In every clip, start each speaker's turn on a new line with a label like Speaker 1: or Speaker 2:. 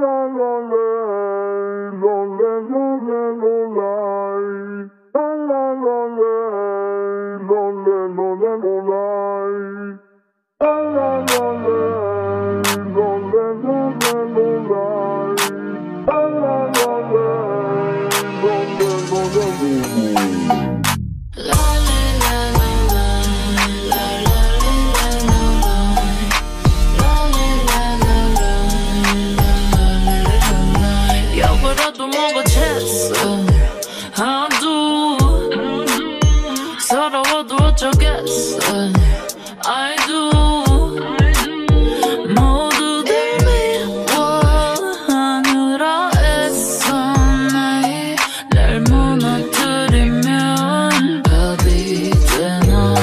Speaker 1: 여보라도 뭐가 됐어 하도 서러워도 어쩌겠어 I do 모두들 미워하느라 애써 날 무너뜨리면 답이 되나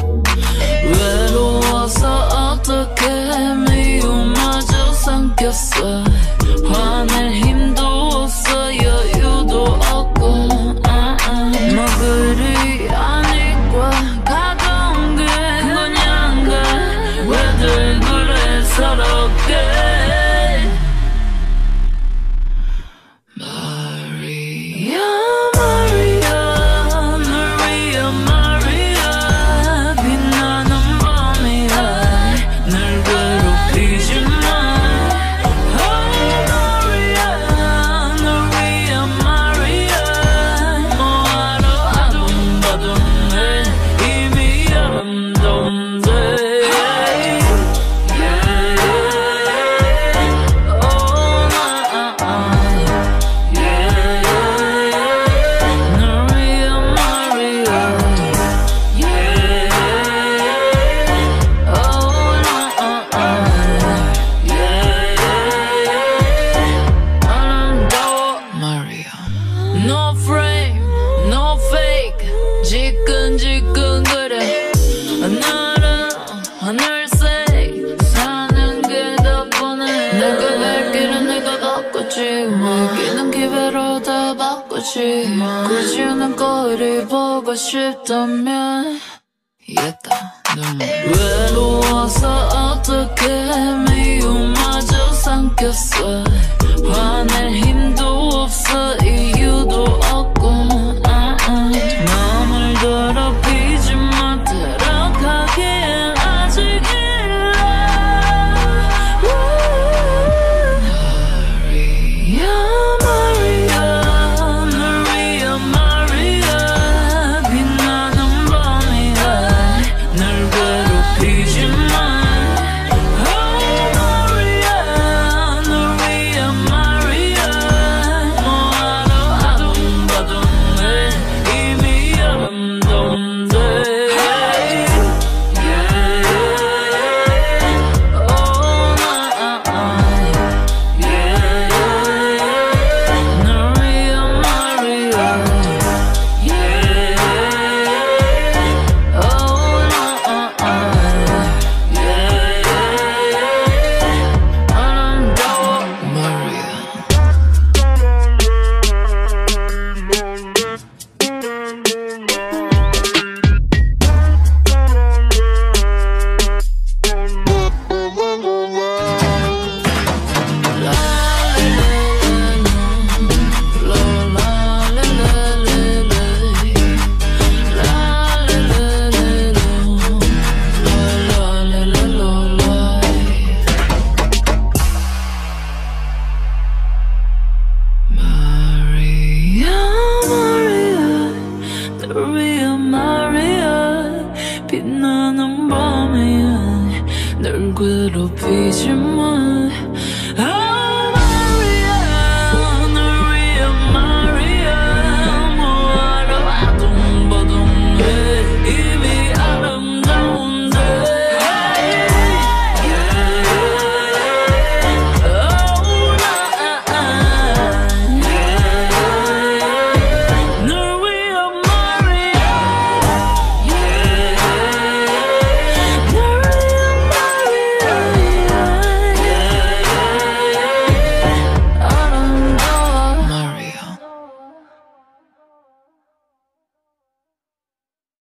Speaker 1: 외로워서 어떻게 미움마저 삼켰어 화낼 힘도 없어 여유도 없고 뭐 그리 아니까 가까운 게 그냥가 왜들 그래 서럽게 마리아 마리아 널 위한 마리아 빛나는 밤이야 날 괴롭히지 마 No frame, no fake 지끈지끈 그래 나는 하늘색 사는 게 더 뻔해 내가 갈 길은 내가 바꿨지 먹이는 기회로 다 바꿨지 굳이 난 거리 보고 싶다면 이겼다 외로워서 어떻게 미움마저 삼켰어 화낼 힘도 없어 이유도 없고 마음을 더럽히지 마 들어가기엔 아직 일러 마리아 마리아 널 위한 마리아 빛나는 밤이야 날 괴롭히지 마 빛나는 밤이야 널 괴롭히지 마